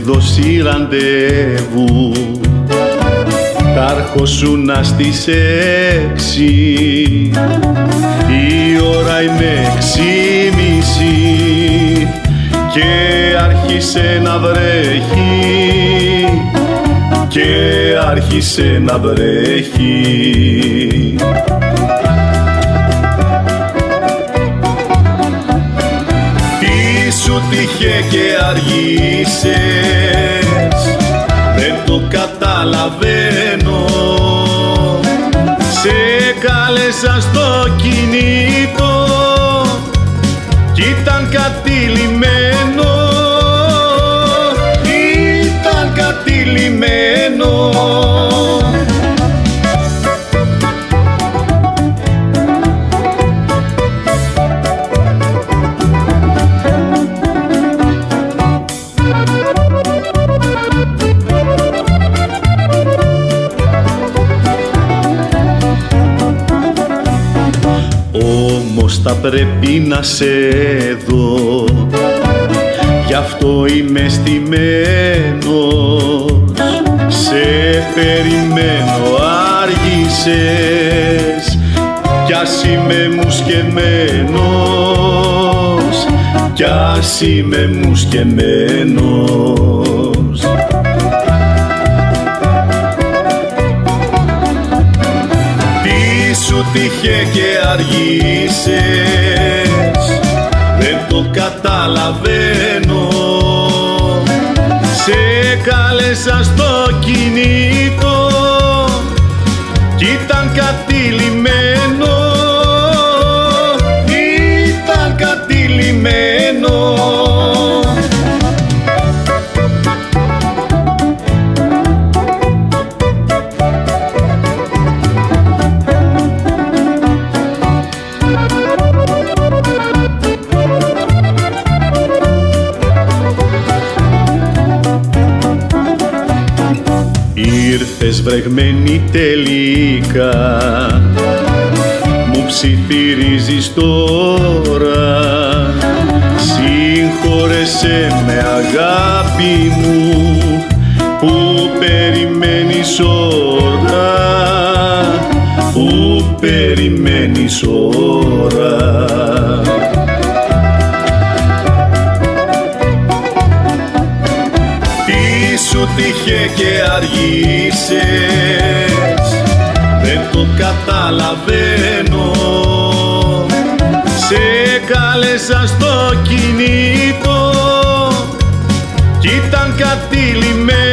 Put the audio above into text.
δώσει ραντεβού. Θα έρχοσουν στις 6, η ώρα είναι 6:30 και άρχισε να βρέχει, και άρχισε να βρέχει. Τι σου τύχε και αργήσες, δεν το καταλαβαίνω. Σε κάλεσα στο κινητό κι ήταν κατηλημμένο, ήταν κατηλημμένο. Όμως θα πρέπει να σε δω, γι' αυτό είμαι στημένος. Σε περιμένω, άργησες, κι ας είμαι μουσκεμένος, κι ας είμαι μουσκεμένος. Σου τύχε και αργήσες, δεν το καταλαβαίνω. Σε κάλεσα στο κινητό κι ήταν κατηλημμένο, ήταν κατηλημμένο. Ήρθες βρεγμένη τελικά, μου ψιθυρίζεις τώρα. Συγχώρεσέ με αγάπη μου, που περιμένεις ώρα, που περιμένεις ώρα. Σου τύχε και αργήσες, δεν το καταλαβαίνω. Σε κάλεσα στο κινητό κι ήταν κατηλημμένο.